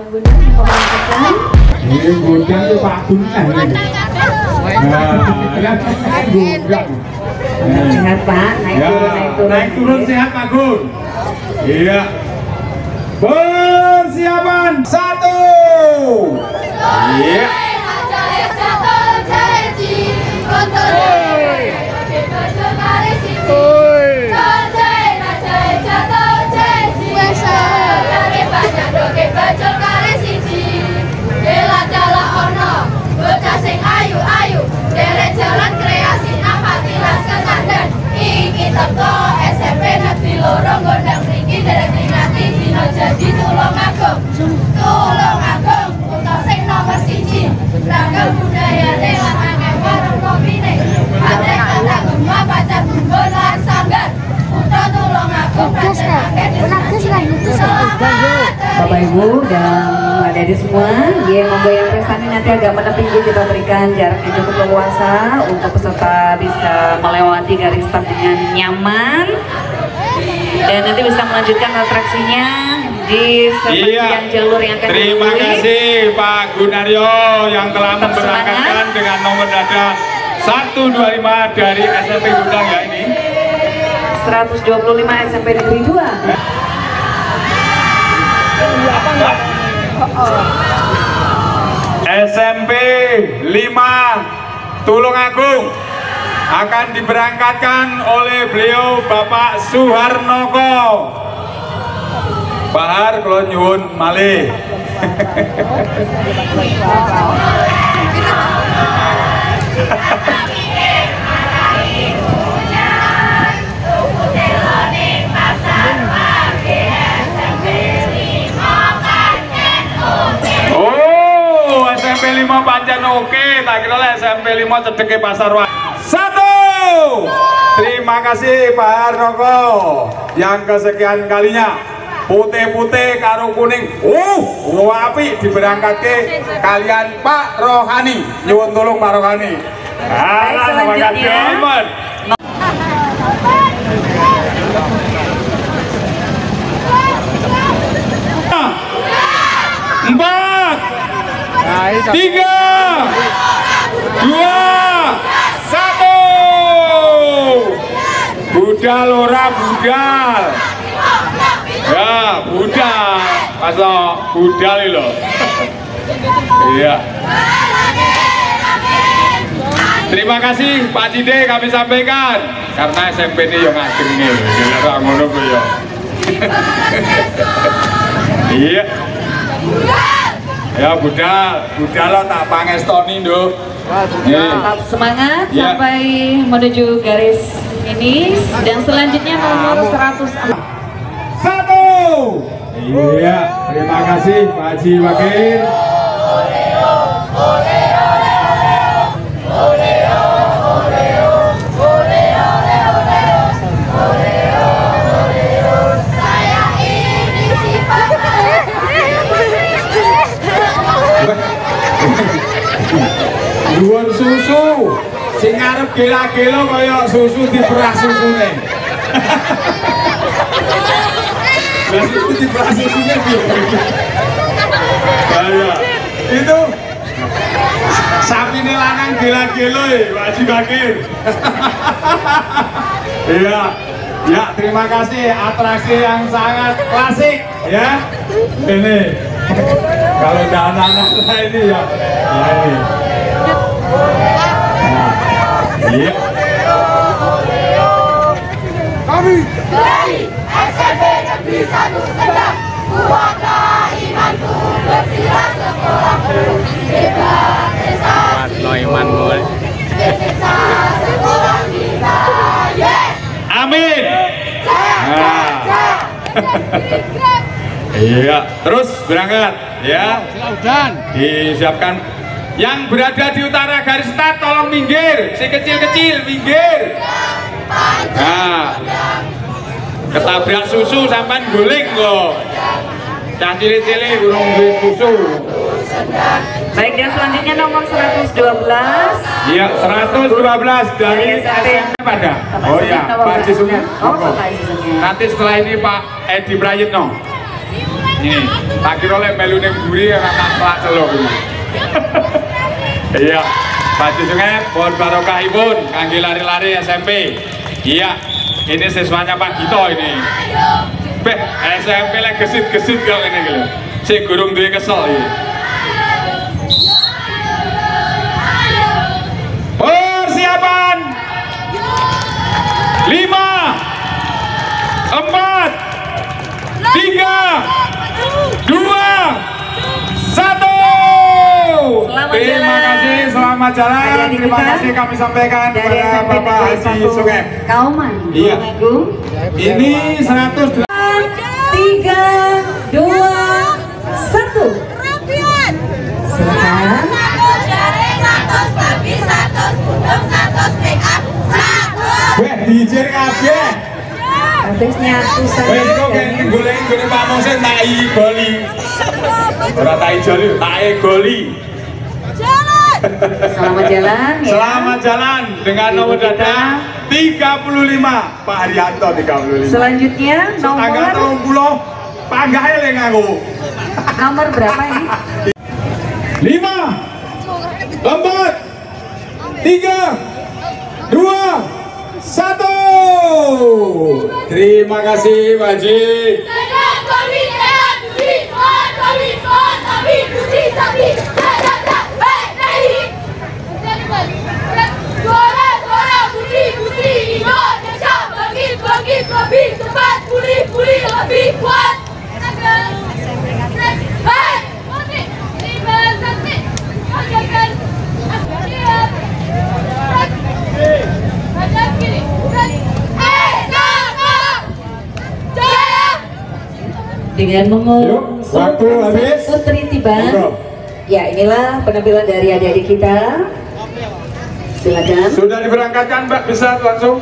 Bunda memperkenalkan. Ini Bunda itu Pak Bunda. Sehat Pak, naik turun sehat Pak Gun. Iya. Persiapan 1. Iya. Ayu, derek jalan kreasi napati las ketandan. Iki teko SMP Negeri Loro Gondang mriki derek ngingati dina jadi Tulungagung. Tulungagung kutha sing nomor 1. Ragam budayane lan akeh warung kopine. Ate kata gemah pacar bumbon lan sanggar. Kutha Tulungagung Bapak Ibu dan adik-adik semua, yang membayar pesan ini nanti agak menepis, kita berikan jarak yang cukup leluasa untuk peserta bisa melewati garis start dengan nyaman dan nanti bisa melanjutkan atraksinya di sepanjang jalur yang akan Terima kasih Pak Gunaryo yang telah memberangkatkan dengan nomor dada 125 dari SMP Gudang ya ini 125 SMP Negeri 2. SMP 5 Tulungagung akan diberangkatkan oleh beliau Bapak Suharnoko. Bahar kalau nyuwun malih. SMP 5 pancen oke, tak kira lah SMP 5 cedeke pasar wah. 1. Terima kasih Pak Harnoko yang kesekian kalinya putih-putih karo kuning. Api diberangkatke kalian Pak Rohani. Nyuwun tolong Pak Rohani. Terima kasih amat. Empat, 3, 2, 1. Budal ora budal. Ya, budal. Masa budal lho. Iya. Terima kasih Pak Cide kami sampaikan karena SMP ini yang ngageng nih. Ora ngono ku ya. Iya. Ya budal lo tak pangestoni nduk. Tetap semangat sampai menuju garis finish dan selanjutnya nomor 100. 1. Iya, terima kasih Pak Haji Wakil. Duwun susu sing ngarep gila-gila kaya susu diperah susune. Lah susu diperah susune piye? Bahaya. Itu sapine lanang gila-gila Pak Haji Bakir. Iya. Ya, terima kasih atraksi yang sangat klasik ya. Ini kalau udah anak-anak ini ya ini. Iya. Kami dari SMP Negeri 1 Sendang, kuatlah imanku bersila sekolahku, hebat prestasi besiksa sekolah kita. Yes. Amin. Iya, terus berangkat ya. Disiapkan. Yang berada di utara garis start tolong minggir, si kecil-kecil minggir. Nah, ketabrak susu sampai guling kok. Cah cilik-cilik burung susu. Baik, dan selanjutnya nomor 112. Iya, 112 dari SMP pada. Oh ya, Pak Haji Sungai. Oh, Pak Haji Sungai. Nanti setelah ini Pak Edi Prayitno. Ini, tak kira oleh melu ning mburi kata pelak celok. Iya, baju sungai pohon barokahipun kangge lari-lari SMP. Iya, ini siswanya Pak Gito ini. Beh, SMP lek gesit-gesit kok ngene iki lho. Sing gurung duwe kesel iki. Persiapan 5 4 3 2 1. Terima kasih, selamat jalan. Terima kasih kami sampaikan kepada Bapak Haji Sungem. Kauman, Iya. Ini 100. 3, 2, 1. Silakan. Weh, dijir kabeh. Habis nyatu Wes kok golek Pak Musin tak goli. Ora tak joli, tak goli. Selamat jalan ya. Selamat jalan dengan nomor dada 35 Pak Haryanto 35. Selanjutnya Tanggal nomor 30 panggahe le nganggo. nomor berapa ini? 5 4 3 2 1. Terima kasih Pak Haji. Lebih cepat, pulih lebih kuat. Dengan mengusung putri tiban. Ya, inilah penampilan dari adik-adik kita. Silakan. Sudah diberangkatkan Mbak, bisa langsung.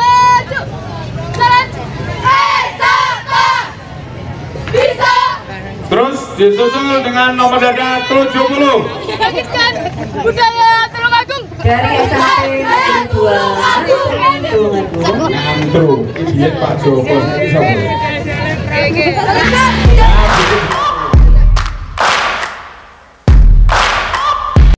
Bisa. Terus disusul dengan nomor dada 70. Budaya Tulungagung. Dari SMP Negeri 2 Tulungagung. Nyantru, ini Pak Joko. Ini siapa?